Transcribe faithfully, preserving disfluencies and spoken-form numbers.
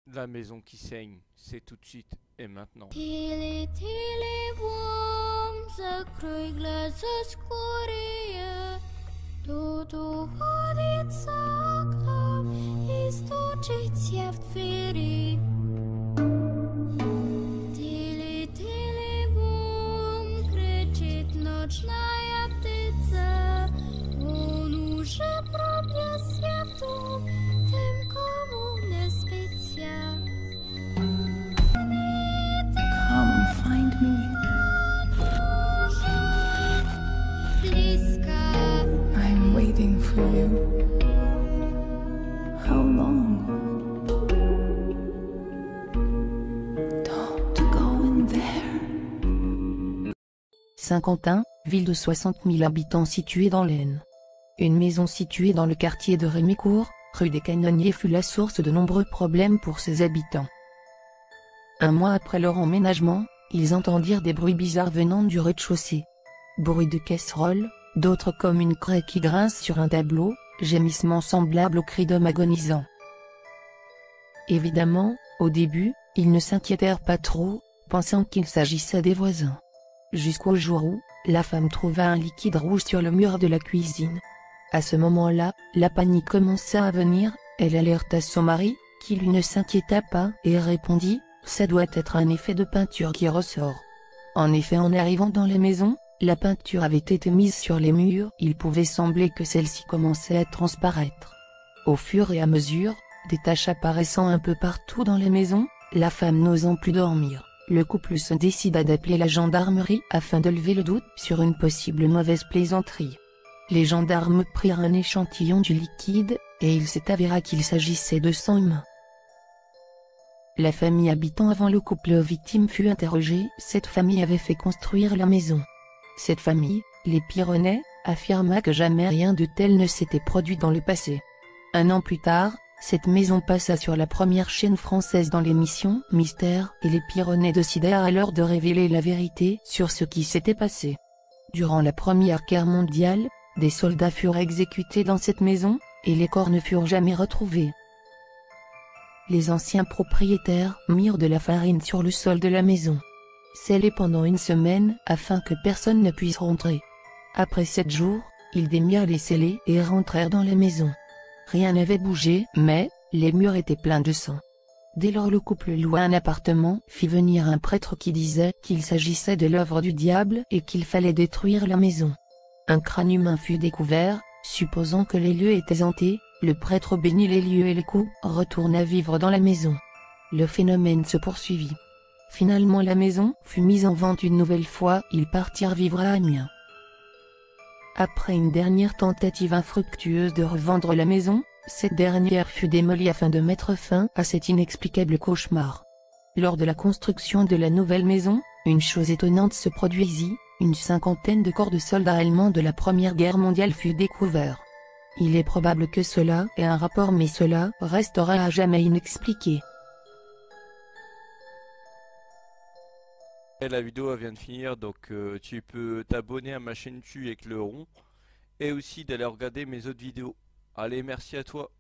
La maison qui saigne, c'est tout de suite et maintenant. Тили, тили вам, закрой глаза скорее. Тут уходит за окном и стучится в двери. Тили, тили бум, кричит ночная птица. Он уже пробился в дом, тем, кому не спится. Come find me. I'm waiting for you. How long? Don't go in there. Saint-Quentin, ville de soixante mille habitants située dans l'Aisne. Une maison située dans le quartier de Rémicourt, rue des Canonniers fut la source de nombreux problèmes pour ses habitants. Un mois après leur emménagement, ils entendirent des bruits bizarres venant du rez-de-chaussée. Bruit de casserole, d'autres comme une craie qui grince sur un tableau, gémissements semblables aux cris d'hommes agonisants. Évidemment, au début, ils ne s'inquiétèrent pas trop, pensant qu'il s'agissait des voisins. Jusqu'au jour où, la femme trouva un liquide rouge sur le mur de la cuisine. À ce moment-là, la panique commença à venir, elle alerta son mari, qui lui ne s'inquiéta pas et répondit: « Ça doit être un effet de peinture qui ressort. » En effet, en arrivant dans la maison, la peinture avait été mise sur les murs, il pouvait sembler que celle-ci commençait à transparaître. Au fur et à mesure, des taches apparaissant un peu partout dans la maison, la femme n'osant plus dormir, le couple se décida d'appeler la gendarmerie afin de lever le doute sur une possible mauvaise plaisanterie. Les gendarmes prirent un échantillon du liquide, et il s'est avéré qu'il s'agissait de sang humain. La famille habitant avant le couple victime fut interrogée. Cette famille avait fait construire la maison. Cette famille, les Pyrénées, affirma que jamais rien de tel ne s'était produit dans le passé. Un an plus tard, cette maison passa sur la première chaîne française dans l'émission Mystère et les Pyrénées décidèrent alors de révéler la vérité sur ce qui s'était passé. Durant la Première Guerre mondiale, des soldats furent exécutés dans cette maison, et les corps ne furent jamais retrouvés. Les anciens propriétaires mirent de la farine sur le sol de la maison, scellée pendant une semaine afin que personne ne puisse rentrer. Après sept jours, ils démirent les scellés et rentrèrent dans la maison. Rien n'avait bougé, mais les murs étaient pleins de sang. Dès lors le couple loua un appartement, fit venir un prêtre qui disait qu'il s'agissait de l'œuvre du diable et qu'il fallait détruire la maison. Un crâne humain fut découvert, supposant que les lieux étaient hantés, le prêtre bénit les lieux et les coups, retourna vivre dans la maison. Le phénomène se poursuivit. Finalement la maison fut mise en vente une nouvelle fois, ils partirent vivre à Amiens. Après une dernière tentative infructueuse de revendre la maison, cette dernière fut démolie afin de mettre fin à cet inexplicable cauchemar. Lors de la construction de la nouvelle maison, une chose étonnante se produisit, une cinquantaine de corps de soldats allemands de la Première Guerre mondiale fut découvert. Il est probable que cela ait un rapport, mais cela restera à jamais inexpliqué. Et la vidéo elle vient de finir, donc euh, tu peux t'abonner à ma chaîne YouTube avec le rond et aussi d'aller regarder mes autres vidéos. Allez, merci à toi.